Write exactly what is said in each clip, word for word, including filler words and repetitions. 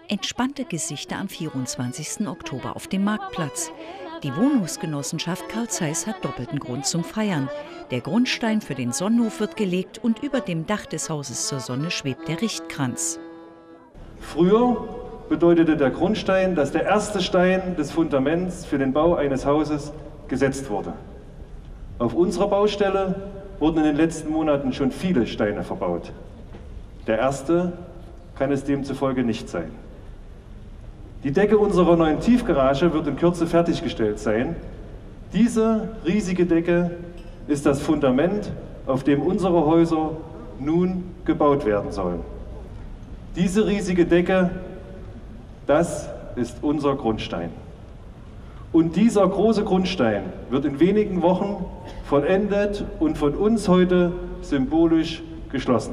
Entspannte Gesichter am vierundzwanzigsten Oktober auf dem Marktplatz. Die Wohnungsgenossenschaft Carl Zeiss hat doppelten Grund zum Feiern. Der Grundstein für den Sonnenhof wird gelegt und über dem Dach des Hauses zur Sonne schwebt der Richtkranz. Früher bedeutete der Grundstein, dass der erste Stein des Fundaments für den Bau eines Hauses gesetzt wurde. Auf unserer Baustelle wurden in den letzten Monaten schon viele Steine verbaut. Der erste kann es demzufolge nicht sein. Die Decke unserer neuen Tiefgarage wird in Kürze fertiggestellt sein. Diese riesige Decke ist das Fundament, auf dem unsere Häuser nun gebaut werden sollen. Diese riesige Decke, das ist unser Grundstein. Und dieser große Grundstein wird in wenigen Wochen vollendet und von uns heute symbolisch geschlossen.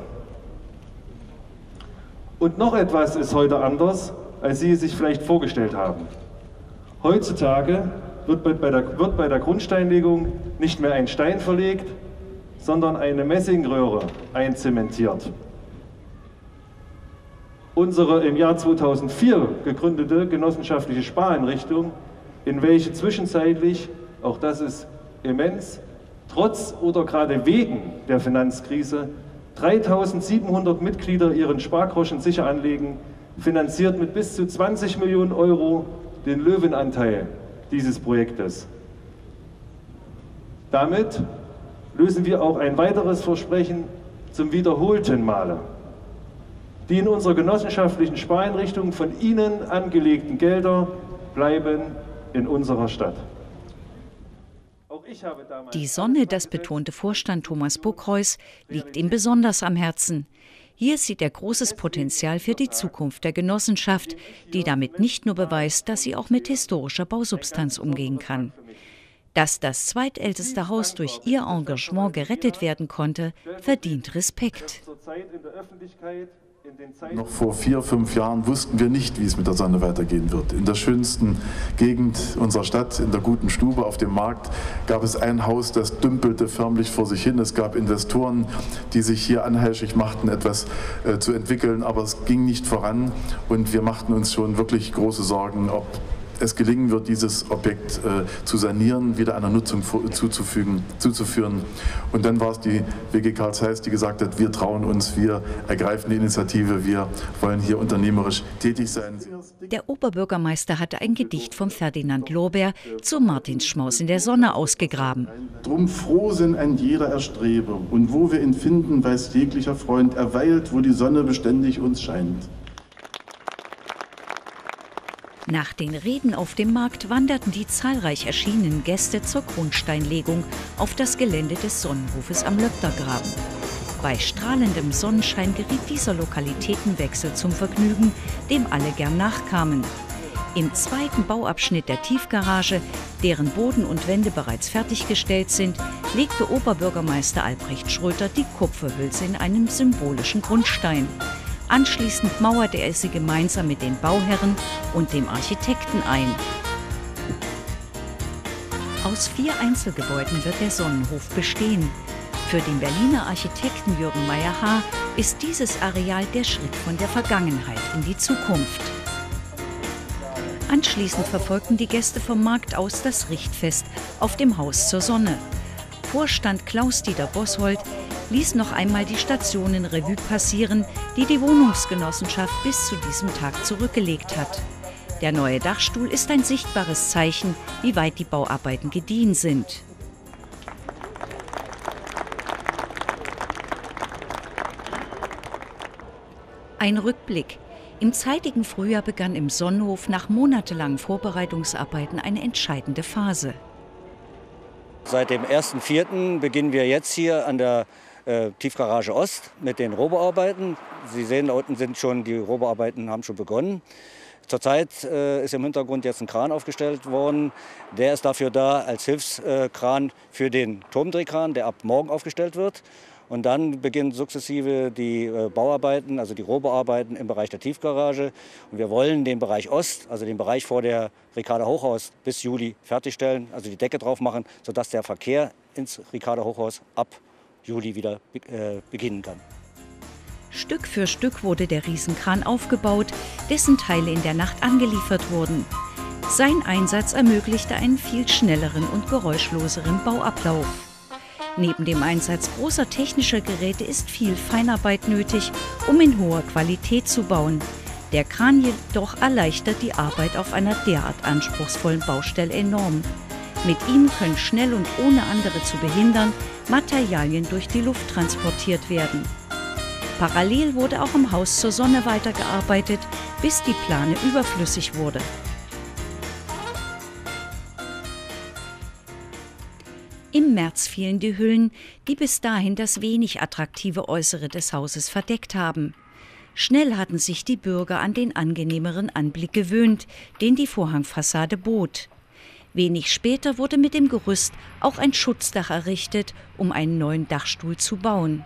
Und noch etwas ist heute anders, als Sie es sich vielleicht vorgestellt haben. Heutzutage wird bei der, wird bei der Grundsteinlegung nicht mehr ein Stein verlegt, sondern eine Messingröhre einzementiert. Unsere im Jahr zweitausendvier gegründete genossenschaftliche Spareinrichtung, in welche zwischenzeitlich, auch das ist immens, trotz oder gerade wegen der Finanzkrise dreitausendsiebenhundert Mitglieder ihren Spargroschen sicher anlegen, finanziert mit bis zu zwanzig Millionen Euro den Löwenanteil dieses Projektes. Damit lösen wir auch ein weiteres Versprechen zum wiederholten Male. Die in unserer genossenschaftlichen Spareinrichtung von Ihnen angelegten Gelder bleiben in unserer Stadt. Auch ich habe damals Die Sonne, das betonte Vorstand Thomas Buckreus, liegt ihm besonders am Herzen. Hier sieht er großes Potenzial für die Zukunft der Genossenschaft, die damit nicht nur beweist, dass sie auch mit historischer Bausubstanz umgehen kann. Dass das zweitälteste Haus durch ihr Engagement gerettet werden konnte, verdient Respekt. Noch vor vier, fünf Jahren wussten wir nicht, wie es mit der Sonne weitergehen wird. In der schönsten Gegend unserer Stadt, in der guten Stube auf dem Markt, gab es ein Haus, das dümpelte förmlich vor sich hin. Es gab Investoren, die sich hier anheischig machten, etwas äh, zu entwickeln, aber es ging nicht voran und wir machten uns schon wirklich große Sorgen, ob es gelingen wird, dieses Objekt äh, zu sanieren, wieder einer Nutzung zuzufügen, zuzuführen. Und dann war es die W G Carl Zeiss, die gesagt hat, wir trauen uns, wir ergreifen die Initiative, wir wollen hier unternehmerisch tätig sein. Der Oberbürgermeister hatte ein Gedicht von Ferdinand Lorbeer zum Martinsschmaus in der Sonne ausgegraben. Drum froh sind ein jeder Erstrebe, und wo wir ihn finden, weiß jeglicher Freund, er weilt, wo die Sonne beständig uns scheint. Nach den Reden auf dem Markt wanderten die zahlreich erschienenen Gäste zur Grundsteinlegung auf das Gelände des Sonnenhofes am Löptergraben. Bei strahlendem Sonnenschein geriet dieser Lokalitätenwechsel zum Vergnügen, dem alle gern nachkamen. Im zweiten Bauabschnitt der Tiefgarage, deren Boden und Wände bereits fertiggestellt sind, legte Oberbürgermeister Albrecht Schröter die Kupferhülse in einem symbolischen Grundstein. Anschließend mauerte er sie gemeinsam mit den Bauherren und dem Architekten ein. Aus vier Einzelgebäuden wird der Sonnenhof bestehen. Für den Berliner Architekten Jürgen Meyer-Haar ist dieses Areal der Schritt von der Vergangenheit in die Zukunft. Anschließend verfolgten die Gäste vom Markt aus das Richtfest auf dem Haus zur Sonne. Vorstand Klaus-Dieter Boshold ließ noch einmal die Stationen Revue passieren, die die Wohnungsgenossenschaft bis zu diesem Tag zurückgelegt hat. Der neue Dachstuhl ist ein sichtbares Zeichen, wie weit die Bauarbeiten gediehen sind. Ein Rückblick. Im zeitigen Frühjahr begann im Sonnenhof nach monatelangen Vorbereitungsarbeiten eine entscheidende Phase. Seit dem ersten vierten beginnen wir jetzt hier an der äh, Tiefgarage Ost mit den Rohbauarbeiten. Sie sehen, da unten sind schon, die Rohbauarbeiten haben schon begonnen. Zurzeit äh, ist im Hintergrund jetzt ein Kran aufgestellt worden. Der ist dafür da als Hilfskran für den Turmdrehkran, der ab morgen aufgestellt wird. Und dann beginnen sukzessive die äh, Bauarbeiten, also die Rohbauarbeiten im Bereich der Tiefgarage. Und wir wollen den Bereich Ost, also den Bereich vor der Ricarda Hochhaus, bis Juli fertigstellen, also die Decke drauf machen, sodass der Verkehr ins Ricarda Hochhaus ab Juli wieder äh, beginnen kann. Stück für Stück wurde der Riesenkran aufgebaut, dessen Teile in der Nacht angeliefert wurden. Sein Einsatz ermöglichte einen viel schnelleren und geräuschloseren Bauablauf. Neben dem Einsatz großer technischer Geräte ist viel Feinarbeit nötig, um in hoher Qualität zu bauen. Der Kran jedoch erleichtert die Arbeit auf einer derart anspruchsvollen Baustelle enorm. Mit ihm können schnell und ohne andere zu behindern Materialien durch die Luft transportiert werden. Parallel wurde auch im Haus zur Sonne weitergearbeitet, bis die Plane überflüssig wurde. Im März fielen die Hüllen, die bis dahin das wenig attraktive Äußere des Hauses verdeckt haben. Schnell hatten sich die Bürger an den angenehmeren Anblick gewöhnt, den die Vorhangfassade bot. Wenig später wurde mit dem Gerüst auch ein Schutzdach errichtet, um einen neuen Dachstuhl zu bauen.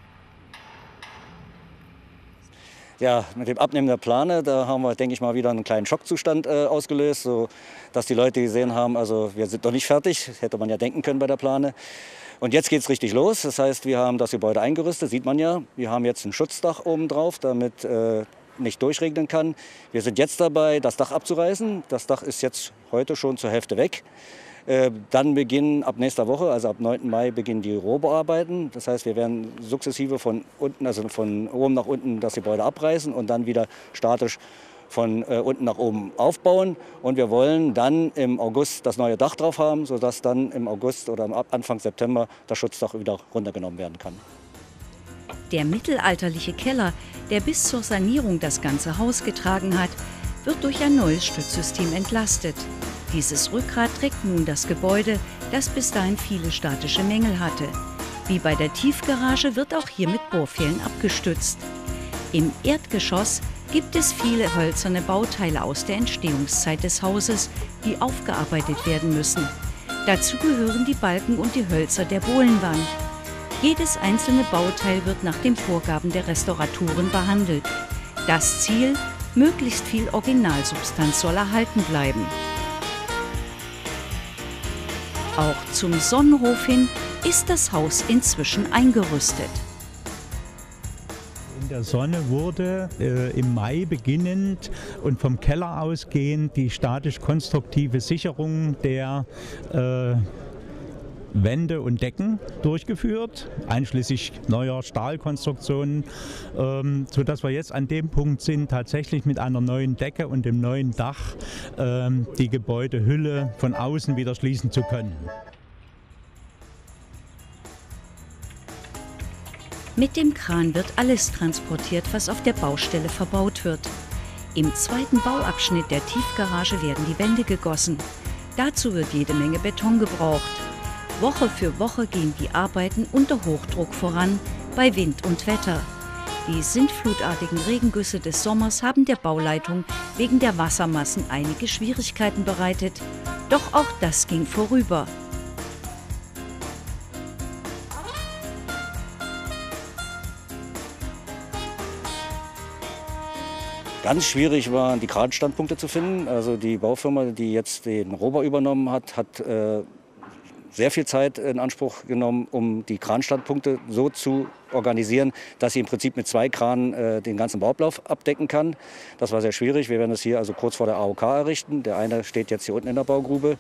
Ja, mit dem Abnehmen der Plane, da haben wir, denke ich mal, wieder einen kleinen Schockzustand äh, ausgelöst, so dass die Leute gesehen haben, also wir sind doch nicht fertig, hätte man ja denken können bei der Plane. Und jetzt geht es richtig los, das heißt, wir haben das Gebäude eingerüstet, sieht man ja. Wir haben jetzt ein Schutzdach oben drauf, damit äh, nicht durchregnen kann. Wir sind jetzt dabei, das Dach abzureißen. Das Dach ist jetzt heute schon zur Hälfte weg. Äh, dann beginnen ab nächster Woche, also ab neunten Mai, beginnen die Rohbauarbeiten. Das heißt, wir werden sukzessive von unten, also von oben nach unten das Gebäude abreißen und dann wieder statisch von äh, unten nach oben aufbauen. Und wir wollen dann im August das neue Dach drauf haben, sodass dann im August oder Anfang September das Schutzdach wieder runtergenommen werden kann. Der mittelalterliche Keller, der bis zur Sanierung das ganze Haus getragen hat, wird durch ein neues Stützsystem entlastet. Dieses Rückgrat trägt nun das Gebäude, das bis dahin viele statische Mängel hatte. Wie bei der Tiefgarage wird auch hier mit Bohrpfählen abgestützt. Im Erdgeschoss gibt es viele hölzerne Bauteile aus der Entstehungszeit des Hauses, die aufgearbeitet werden müssen. Dazu gehören die Balken und die Hölzer der Bohlenwand. Jedes einzelne Bauteil wird nach den Vorgaben der Restauratoren behandelt. Das Ziel: möglichst viel Originalsubstanz soll erhalten bleiben. Auch zum Sonnenhof hin ist das Haus inzwischen eingerüstet. In der Sonne wurde äh, im Mai beginnend und vom Keller ausgehend die statisch-konstruktive Sicherung der äh, Wände und Decken durchgeführt, einschließlich neuer Stahlkonstruktionen, ähm, sodass wir jetzt an dem Punkt sind, tatsächlich mit einer neuen Decke und dem neuen Dach ähm, die Gebäudehülle von außen wieder schließen zu können. Mit dem Kran wird alles transportiert, was auf der Baustelle verbaut wird. Im zweiten Bauabschnitt der Tiefgarage werden die Wände gegossen. Dazu wird jede Menge Beton gebraucht. Woche für Woche gehen die Arbeiten unter Hochdruck voran, bei Wind und Wetter. Die sintflutartigen Regengüsse des Sommers haben der Bauleitung wegen der Wassermassen einige Schwierigkeiten bereitet. Doch auch das ging vorüber. Ganz schwierig waren die Kranstandpunkte zu finden. Also die Baufirma, die jetzt den Rohbau übernommen hat, hat äh, sehr viel Zeit in Anspruch genommen, um die Kranstandpunkte so zu organisieren, dass sie im Prinzip mit zwei Kranen äh, den ganzen Bauablauf abdecken kann. Das war sehr schwierig. Wir werden das hier also kurz vor der A O K errichten. Der eine steht jetzt hier unten in der Baugrube.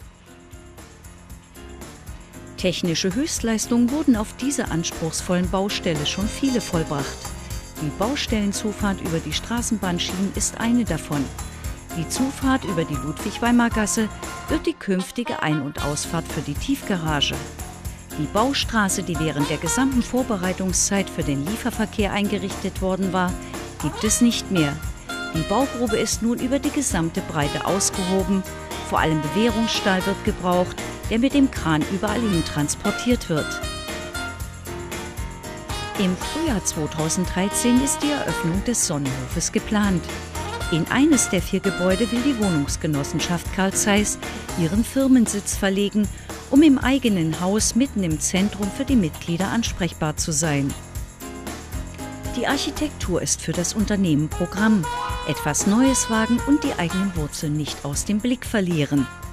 Technische Höchstleistungen wurden auf dieser anspruchsvollen Baustelle schon viele vollbracht. Die Baustellenzufahrt über die Straßenbahnschienen ist eine davon. Die Zufahrt über die Ludwig-Weimar-Gasse wird die künftige Ein- und Ausfahrt für die Tiefgarage. Die Baustraße, die während der gesamten Vorbereitungszeit für den Lieferverkehr eingerichtet worden war, gibt es nicht mehr. Die Baugrube ist nun über die gesamte Breite ausgehoben. Vor allem Bewährungsstahl wird gebraucht, der mit dem Kran überall hin transportiert wird. Im Frühjahr zweitausenddreizehn ist die Eröffnung des Sonnenhofes geplant. In eines der vier Gebäude will die Wohnungsgenossenschaft Carl Zeiss ihren Firmensitz verlegen, um im eigenen Haus mitten im Zentrum für die Mitglieder ansprechbar zu sein. Die Architektur ist für das Unternehmen Programm. Etwas Neues wagen und die eigenen Wurzeln nicht aus dem Blick verlieren.